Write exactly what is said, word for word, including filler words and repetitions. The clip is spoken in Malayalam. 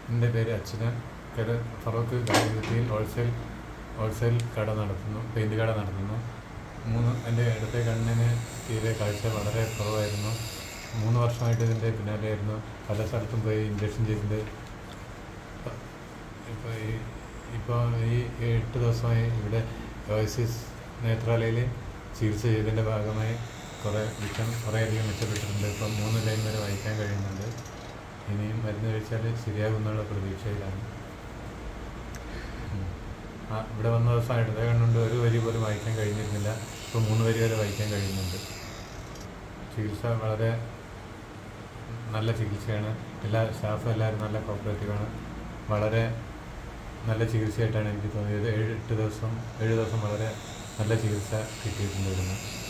എൻ്റെ പേര് അച്യുതൻ. കര ഫറോക്ക് കരകൃതിയിൽ ഹോൾസെയിൽ ഹോൾസെയിൽ കട നടത്തുന്നു, പെയിൻറ്റ് കട നടത്തുന്നു. മൂന്ന് എൻ്റെ ഇടത്തെ കണ്ണിന് തീരെ കാഴ്ച വളരെ കുറവായിരുന്നു. മൂന്ന് വർഷമായിട്ട് ഇതിൻ്റെ പിന്നാലെയായിരുന്നു. പല സ്ഥലത്തും പോയി ഇഞ്ചക്ഷൻ ചെയ്തിട്ട് ഇപ്പോൾ ഈ ഇപ്പോൾ ഈ എട്ട് ദിവസമായി ഇവിടെ ഓയസിസ് നേത്രാലയയിൽ ചികിത്സ ചെയ്തതിൻ്റെ ഭാഗമായി കുറേ വിഷം കുറേയധികം മെച്ചപ്പെട്ടിട്ടുണ്ട്. ഇപ്പം മൂന്ന് ലൈൻ വരെ വായിക്കാൻ കഴിയുന്നുണ്ട്. ഇനിയും മരുന്ന് കഴിച്ചാൽ ശരിയാകുന്നുള്ള പ്രതീക്ഷയിലാണ്. ആ ഇവിടെ വന്ന ദിവസം ഇടതേ കണ്ണുകൊണ്ട് ഒരു വരി പോലും വായിക്കാൻ കഴിഞ്ഞിരുന്നില്ല. ഇപ്പോൾ മൂന്ന് വരി വരെ വായിക്കാൻ കഴിയുന്നുണ്ട്. ചികിത്സ വളരെ നല്ല ചികിത്സയാണ്. എല്ലാ സ്റ്റാഫും എല്ലാവരും നല്ല കോപ്പറേറ്റീവാണ്. വളരെ നല്ല ചികിത്സയായിട്ടാണ് എനിക്ക് തോന്നിയത്. ഏഴ് എട്ട് ദിവസം ഏഴ് ദിവസം വളരെ നല്ല ചികിത്സ കിട്ടിയിട്ടുണ്ടായിരുന്നു.